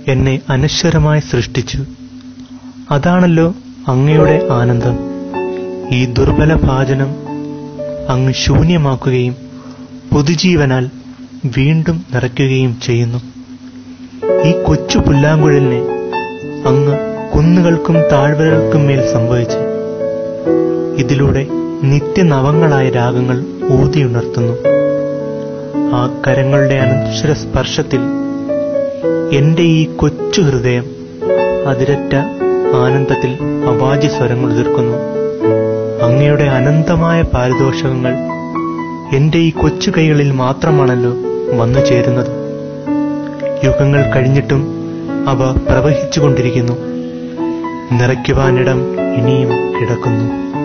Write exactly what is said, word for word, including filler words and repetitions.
എന്നെ അനശ്വരമായി സൃഷ്ടിച്ചു. അതാണല്ലോ അങ്ങയുടെ ആനന്ദം. ഈ ദുർബല ഭാജനം അങ്ങ് ശൂന്യമാക്കുകയും പുതുജീവനാൽ വീണ്ടും നിറയ്ക്കുകയും ചെയ്യുന്നു. ഈ കൊച്ചു പുല്ലാങ്കുഴലിനെ അങ്ങ് കുന്നുകൾക്കും താഴ്വരകൾക്കും മേൽ സംഭവിച്ച് ഇതിലൂടെ നിത്യനവങ്ങളായ രാഗങ്ങൾ ഊതിയുണർത്തുന്നു. ആ കരങ്ങളുടെ അനശ്വര സ്പർശത്തിൽ എന്റെ ഈ കൊച്ചു ഹൃദയം അതിരറ്റ ആനന്ദത്തിൽ അവാച്യ സ്വരങ്ങൾ ഉതിർക്കുന്നു. അങ്ങയുടെ അനന്തമായ പാരിതോഷകങ്ങൾ എന്റെ ഈ കൊച്ചു കൈകളിൽ മാത്രമാണല്ലോ വന്നു ചേരുന്നത്. യുഗങ്ങൾ കഴിഞ്ഞിട്ടും അവ പ്രവഹിച്ചുകൊണ്ടിരിക്കുന്നു. നിറയ്ക്കുവാനിടം ഇനിയും കിടക്കുന്നു.